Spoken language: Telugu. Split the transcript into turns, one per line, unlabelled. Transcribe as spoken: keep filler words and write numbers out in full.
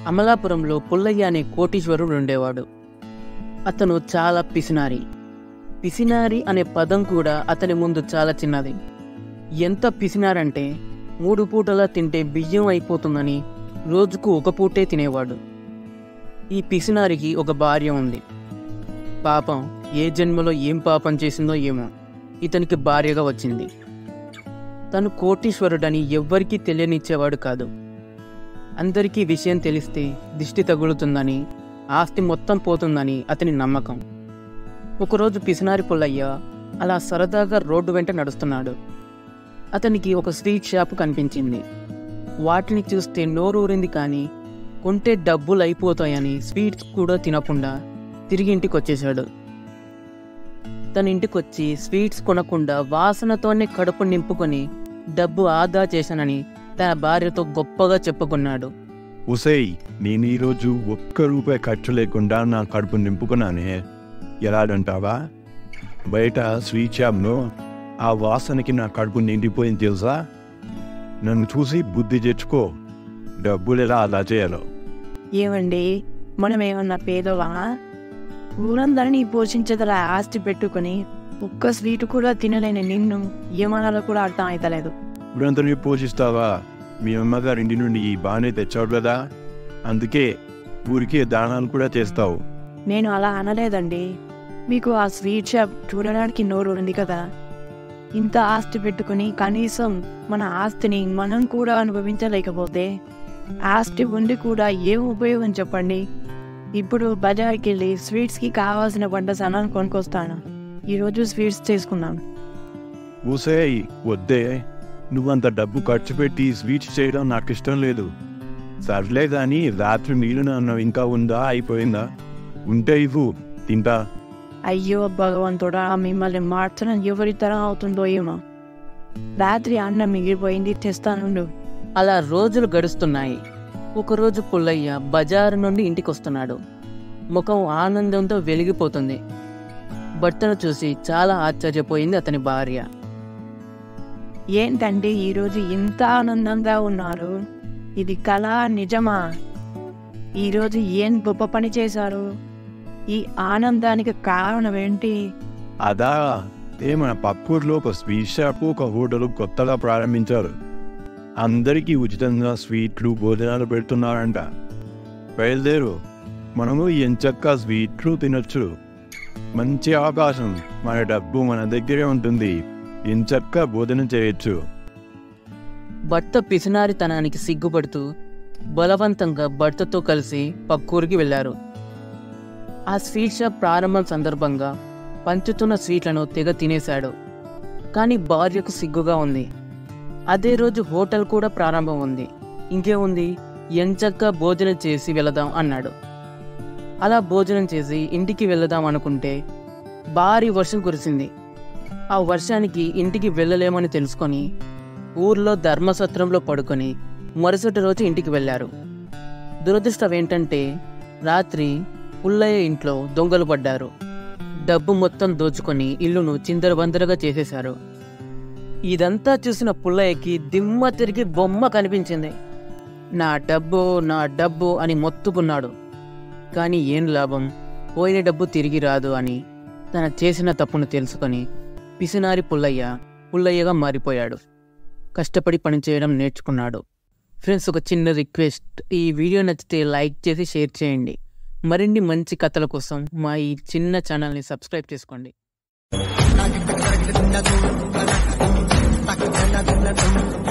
అమలాపురంలో పుల్లయ్య అనే కోటీశ్వరుడు ఉండేవాడు. అతను చాలా పిసినారి. పిసినారి అనే పదం కూడా అతని ముందు చాలా చిన్నది. ఎంత పిసినారంటే మూడు పూటలా తింటే బియ్యం అయిపోతుందని రోజుకు ఒక పూటే తినేవాడు. ఈ పిసినారికి ఒక భార్య ఉంది. పాపం ఏ జన్మలో ఏం పాపం చేసిందో ఏమో ఇతనికి భార్యగా వచ్చింది. తను కోటీశ్వరుడని ఎవ్వరికీ తెలియనిచ్చేవాడు కాదు. అందరికీ విషయం తెలిస్తే దిష్టి తగులుతుందని, ఆస్తి మొత్తం పోతుందని అతని నమ్మకం. ఒకరోజు పిసినారి పుల్లయ్య అలా సరదాగా రోడ్డు వెంట నడుస్తున్నాడు. అతనికి ఒక స్వీట్ షాప్ కనిపించింది. వాటిని చూస్తే నోరూరింది, కానీ కొంటే డబ్బులు అయిపోతాయని స్వీట్స్ కూడా తినకుండా తిరిగి ఇంటికి వచ్చేశాడు. తన ఇంటికొచ్చి స్వీట్స్ కొనకుండా వాసనతోనే కడుపు నింపుకొని డబ్బు ఆదా చేశానని తన భార్యతో గొప్పగా చెప్పుకున్నాడు.
ఉసేయ్, నేను ఈరోజు ఒక్క రూపాయి ఖర్చు లేకుండా నా కడుపు నింపుకున్నానే. ఎలాడంటావా? బయట స్వీట్ షాప్లో ఆ వాసనకి నా కడుపు నిండిపోయింది తెలుసా? నన్ను చూసి బుద్ధి తెచ్చుకో. డబ్బులు ఎలా అలా చేయాలో.
ఏమండి, మనం ఏమన్నా పేదవా? ఊరందరినీ పోషించదల ఆస్తి పెట్టుకుని ఒక్క స్వీట్ కూడా తినలేని నిన్ను ఏమనాలో కూడా అర్థం అవుతలేదు.
ఊరందరినీ పోషిస్తావా? మీ అమ్మగారి ఇంటి నుండి ఈ బాగానే తెచ్చావు కదా, అందుకే ఊరికే దానాలు కూడా చేస్తావు.
నేను అలా అనలేదండి. మీకు ఆ స్వీట్ షాప్ చూడడానికి నోరు ఉంది కదా. ఇంత ఆస్తి పెట్టుకుని కనీసం మన ఆస్తిని మనం కూడా అనుభవించలేకపోతే ఆస్తి ఉండి కూడా ఏం ఉపయోగం చెప్పండి? ఇప్పుడు బజార్కి వెళ్ళి స్వీట్స్కి కావాల్సిన వంట సామాను కొనుక్కొస్తాను. ఈరోజు స్వీట్స్ చేసుకున్నాం.
ఊసేయ్, వద్దే. నువ్వంత డబ్బు ఖర్చు పెట్టి స్వీట్స్ చేయడం నాకు ఇష్టం లేదు. సర్లే కానీ రాత్రి నీళ్ళు అన్నం ఇంకా ఉందా, అయిపోయిందా? ఉంటే ఇవ్వు, తింటా.
అయ్యో భగవంతుడా, మిమ్మల్ని మార్చడం ఎవరి తరం అవుతుందో ఏమో. రాత్రి అన్నం మిగిలిపోయింది, తెస్తానుండు.
అలా రోజులు గడుస్తున్నాయి. ఒకరోజు పుల్లయ్య బజారు నుండి ఇంటికి వస్తున్నాడు. ముఖం ఆనందంతో వెలిగిపోతుంది. భర్తను చూసి చాలా ఆశ్చర్యపోయింది అతని భార్య.
ఏంటండి ఈరోజు ఇంత ఆనందంగా ఉన్నారు? ఇది కళ, నిజమా? ఈరోజు ఏం గొప్ప పని చేశారు? ఈ ఆనందానికి కారణం ఏంటి?
అదా, ఏ మన పక్కూర్లో ఒక స్వీట్ షాపు, ఒక హోటల్ కొత్తగా ప్రారంభించారు. అందరికీ ఉచితంగా స్వీట్లు, భోజనాలు పెడుతున్నారంట. బయలుదేరు, మనము ఎంచక్కా స్వీట్లు తినొచ్చు. మంచి అవకాశం. మన డబ్బు మన దగ్గరే ఉంటుంది. ఎంచక్కా భోజనం చేయొచ్చు.
భర్త పిసినారితనానికి సిగ్గుపడుతూ బలవంతంగా భర్తతో కలిసి పక్కూరికి వెళ్లారు. ఆ స్వీట్ షాప్ ప్రారంభం సందర్భంగా పంచుతున్న స్వీట్లను తెగ తినేశాడు. కానీ భార్యకు సిగ్గుగా ఉంది. అదే రోజు హోటల్ కూడా ప్రారంభం ఉంది. ఇంకేముంది, ఎంచక్కా భోజనం చేసి వెళదాం అన్నాడు. అలా భోజనం చేసి ఇంటికి వెళదాం అనుకుంటే భారీ వర్షం కురిసింది. ఆ వర్షానికి ఇంటికి వెళ్ళలేమని తెలుసుకొని ఊర్లో ధర్మసత్రంలో పడుకొని మరుసటి రోజు ఇంటికి వెళ్ళారు. దురదృష్టం ఏంటంటే రాత్రి పుల్లయ్య ఇంట్లో దొంగలు పడ్డారు. డబ్బు మొత్తం దోచుకొని ఇల్లును చిందరవందరగా చేసేశారు. ఇదంతా చూసిన పుల్లయ్యకి దిమ్మ తిరిగి బొమ్మ కనిపించింది. నా డబ్బు నా డబ్బు అని మొత్తుకున్నాడు. కానీ ఏం లాభం, పోయిన డబ్బు తిరిగి రాదు అని తన చేసిన తప్పును తెలుసుకొని పిసినారి పుల్లయ్య పుల్లయ్యగా మారిపోయాడు. కష్టపడి పనిచేయడం నేర్చుకున్నాడు. ఫ్రెండ్స్, ఒక చిన్న రిక్వెస్ట్, ఈ వీడియో నచ్చితే లైక్ చేసి షేర్ చేయండి. మరిన్ని మంచి కథల కోసం మా ఈ చిన్న ఛానల్ని సబ్స్క్రైబ్ చేసుకోండి.